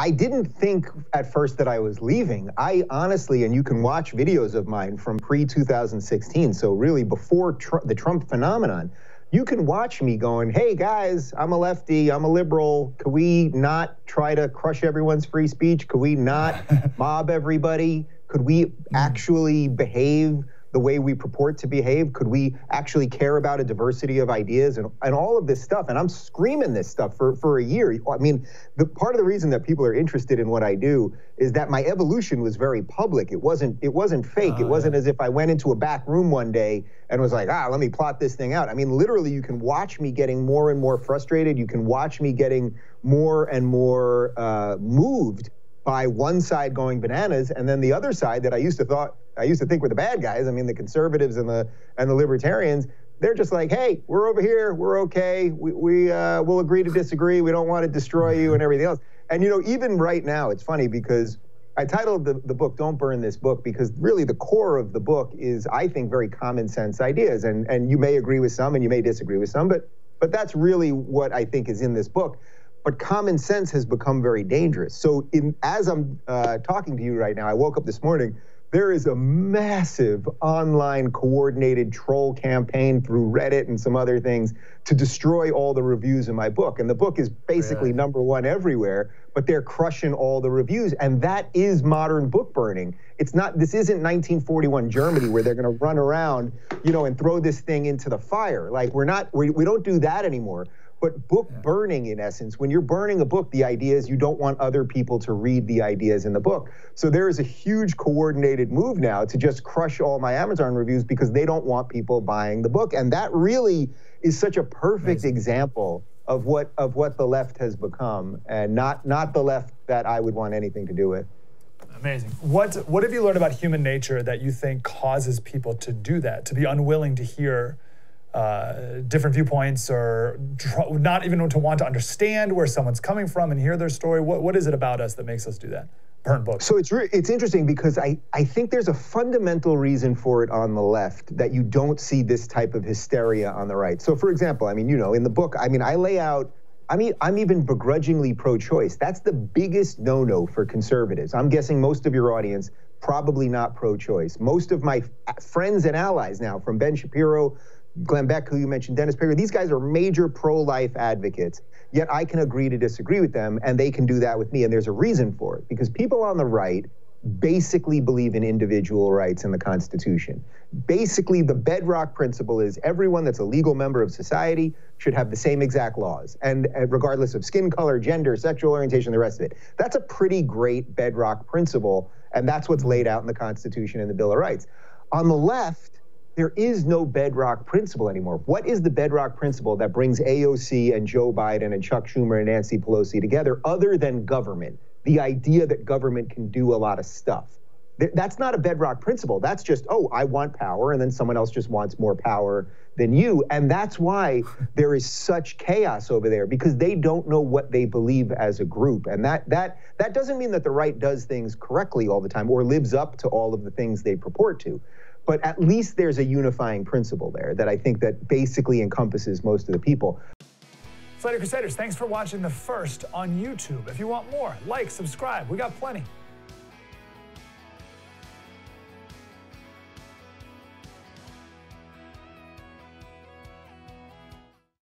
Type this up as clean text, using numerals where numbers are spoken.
I didn't think at first that I was leaving. I honestly, and you can watch videos of mine from pre-2016, so really before the Trump phenomenon, you can watch me going, hey guys, I'm a lefty, I'm a liberal. Could we not try to crush everyone's free speech? Could we not mob everybody? Could we actually behave the way we purport to behave? Could we actually care about a diversity of ideas and all of this stuff? And I'm screaming this stuff for a year. I mean, the part of the reason that people are interested in what I do is that my evolution was very public. It wasn't fake. It wasn't as if I went into a back room one day and was like, let me plot this thing out. I mean, literally, you can watch me getting more and more frustrated. You can watch me getting more and more moved by one side going bananas, and then the other side that I used to think were the bad guys. I mean, the conservatives and the libertarians. They're just like, hey, we're over here, we're okay. We'll agree to disagree. We don't want to destroy you and everything else. And even right now, it's funny because I titled the book "Don't Burn This Book" because really the core of the book is, I think, very common sense ideas. And you may agree with some and you may disagree with some, but that's really what I think is in this book. But common sense has become very dangerous. So as I'm talking to you right now, I woke up this morning, there is a massive online coordinated troll campaign through Reddit and some other things to destroy all the reviews in my book. And the book is basically #1 everywhere, but they're crushing all the reviews. And that is modern book burning. This isn't 1941 Germany where they're gonna run around, and throw this thing into the fire. Like we don't do that anymore. But book burning, in essence, when you're burning a book, the idea is you don't want other people to read the ideas in the book. So there is a huge coordinated move now to just crush all my Amazon reviews because they don't want people buying the book. And that really is such a perfect example of what the left has become, and not the left that I would want anything to do with. Amazing. What have you learned about human nature that you think causes people to do that, to be unwilling to hear different viewpoints, or not even to want to understand where someone's coming from and hear their story? What is it about us that makes us do that? Burn books. So it's interesting because I think there's a fundamental reason for it on the left that you don't see this type of hysteria on the right. So for example, I mean, in the book, I mean, I lay out, I'm even begrudgingly pro-choice. That's the biggest no-no for conservatives. I'm guessing most of your audience probably not pro-choice. Most of my friends and allies now, from Ben Shapiro, Glenn Beck, who you mentioned, Dennis Prager, these guys are major pro-life advocates, yet I can agree to disagree with them, and they can do that with me, and there's a reason for it, because people on the right basically believe in individual rights in the Constitution. Basically, the bedrock principle is everyone that's a legal member of society should have the same exact laws, and regardless of skin color, gender, sexual orientation, the rest of it. That's a pretty great bedrock principle, and that's what's laid out in the Constitution and the Bill of Rights. On the left, there is no bedrock principle anymore. What is the bedrock principle that brings AOC and Joe Biden and Chuck Schumer and Nancy Pelosi together other than government? The idea that government can do a lot of stuff. That's not a bedrock principle. That's just, I want power, and then someone else just wants more power than you. And that's why there is such chaos over there, because they don't know what they believe as a group. And that doesn't mean that the right does things correctly all the time or lives up to all of the things they purport to. But at least there's a unifying principle there that I think that basically encompasses most of the people. Slater Crusaders, thanks for watching the first on YouTube. If you want more, like, subscribe. We got plenty.